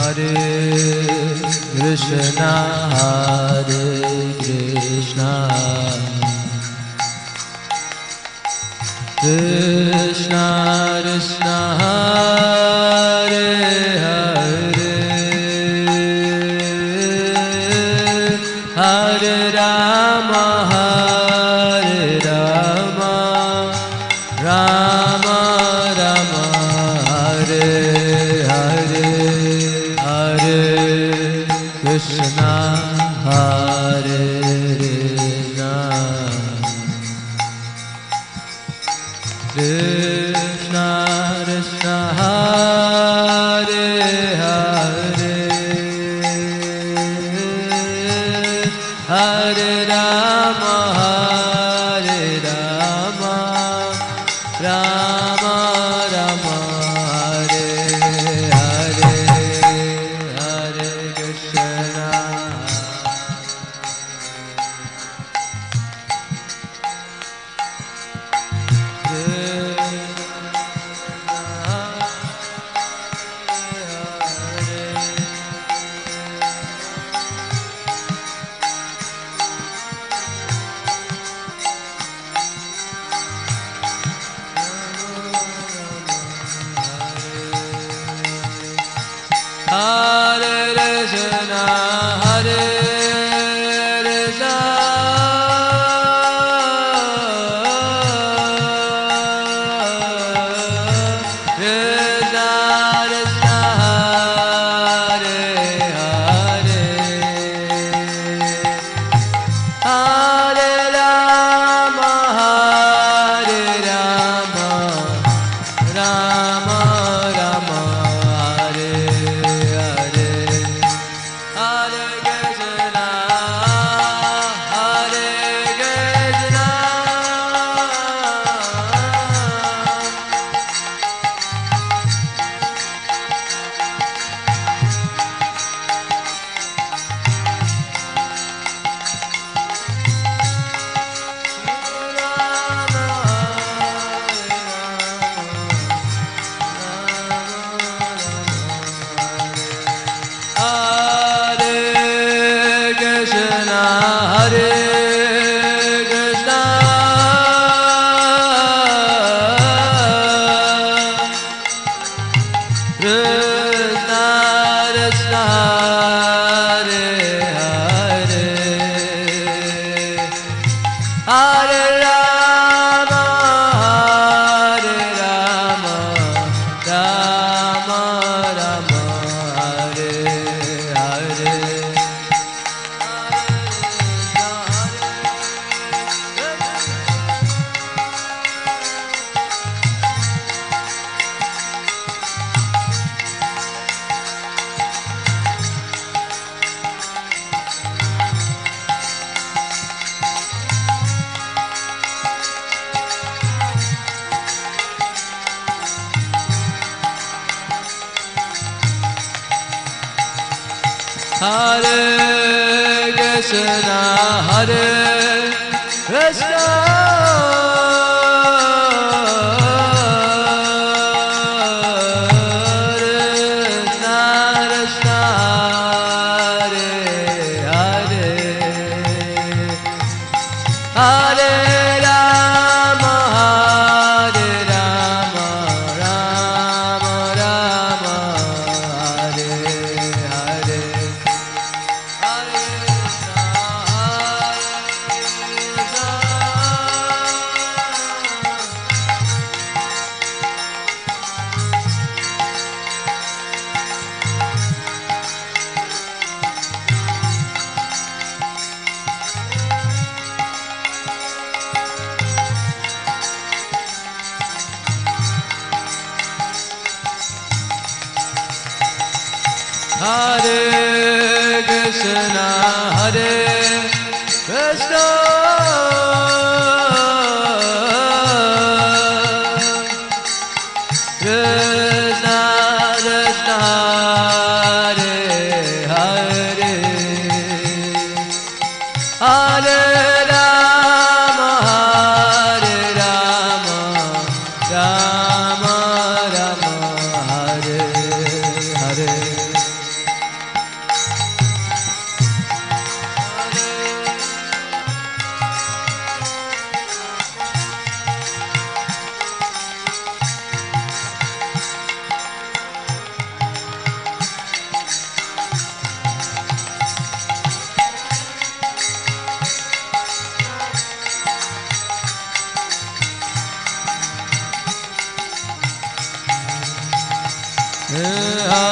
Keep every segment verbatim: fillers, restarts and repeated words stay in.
Hare Krishna, Hare Krishna, Krishna Krishna, Hare Hare, Hare Rama, Hare Rama, Rama Rama, Hare Hare, Hare Krishna, Hare Krishna, Krishna Krishna, Hare Hare, Hare Rama, Hare Rama, Rama Rama, Hare Hare, Hare Krishna, Hare Krishna, Hare Krishna, Krishna Krishna, Hare Hare, Hare Rama, Hare Rama, Rama Rama, Hare Hare, Hare Krishna, Hare Krishna, Hare Krishna, Hare Krishna, Krishna Krishna, Hare Hare, Hare Rama, Hare Rama, Rama Rama, Hare Hare, Hare Krishna, Hare Krishna, Krishna Krishna, Hare Hare, Hare Rama, Hare Rama, Rama Rama, Hare Hare, Hare Krishna, Hare Krishna, Hare Krishna, Krishna Krishna, Hare Hare, Hare Rama, Hare Rama, Rama Rama, Hare Hare,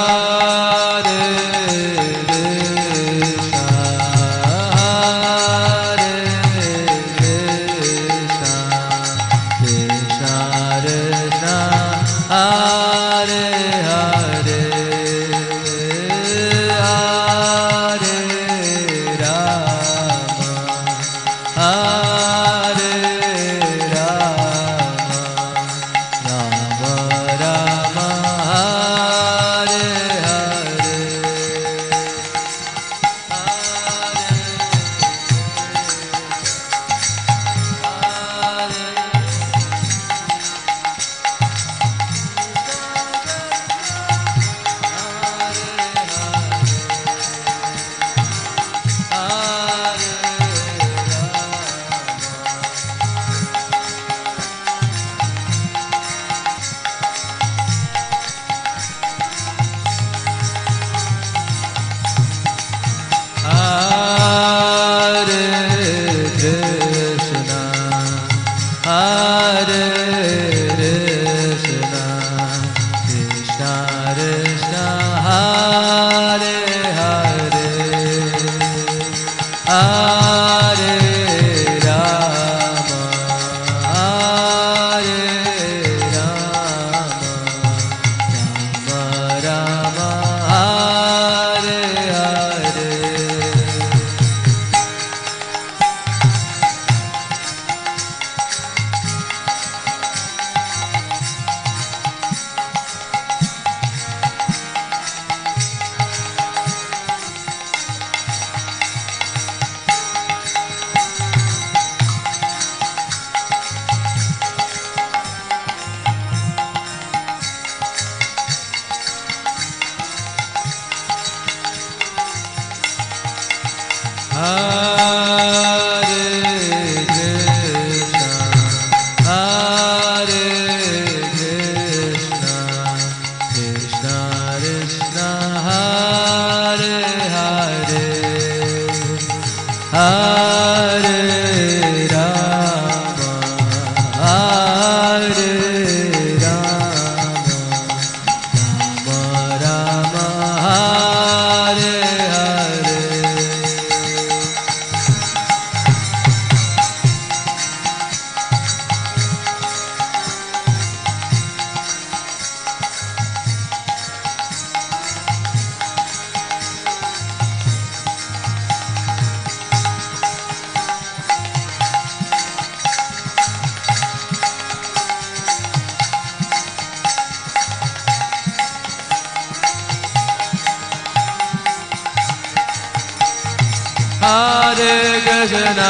Hare Krishna,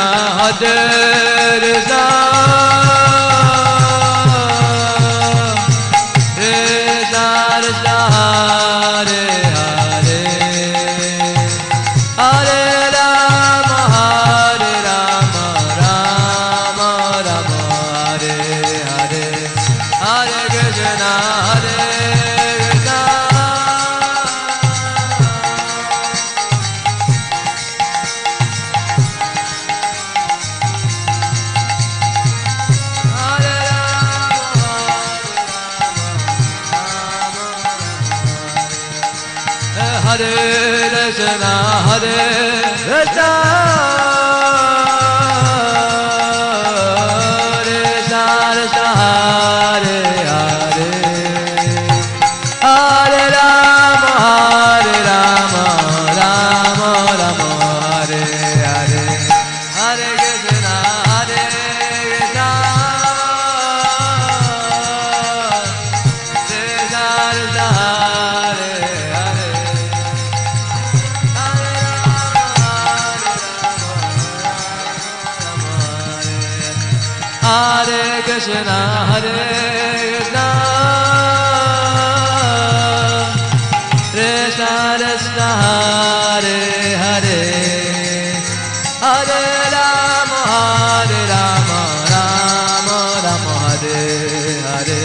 Hare Krishna, Krishna Krishna, Hare Hare, Hare Rama, Hare Rama, Rama Rama, Hare Hare, Hare Krishna, Hare Krishna, Hare Krishna, Hare Krishna, Krishna Krishna, Hare Hare, Hare Rama, Hare Rama, Rama Rama, Hare Hare, Hare Krishna, Hare Krishna, Krishna Krishna, Hare Hare. Hare Krishna, Hare Krishna, Krishna Krishna, Hare Hare, Hare Rama, Hare Rama, Rama Rama, Hare Hare.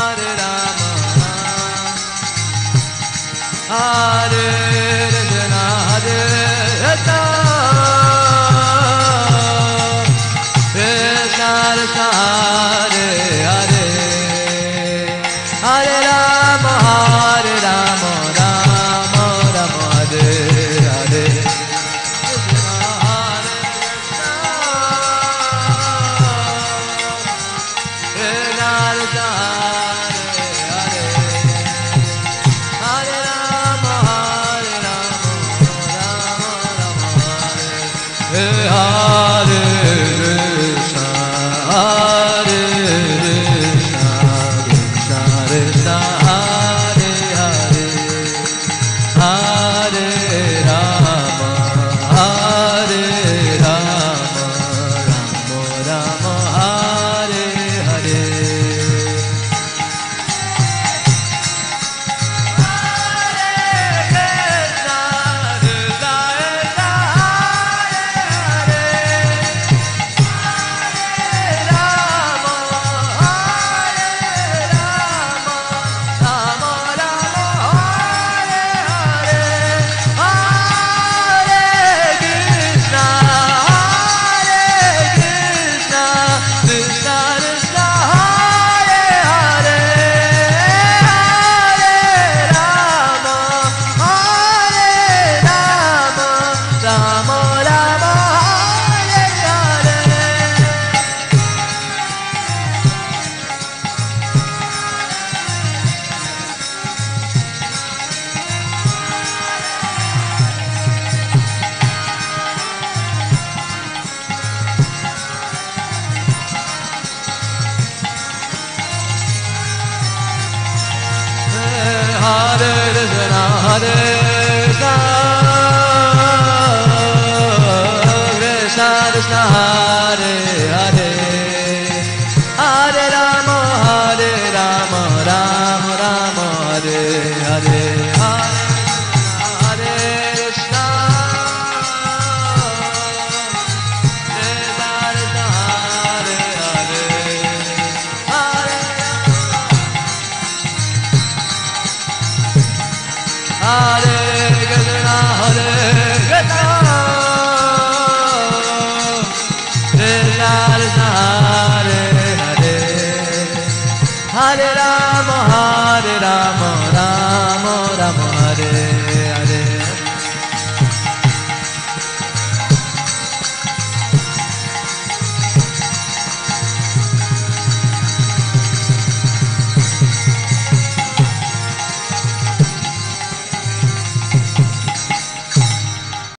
Hare Krishna, Hare Rama, Hare Rama, Rama Rama, Hare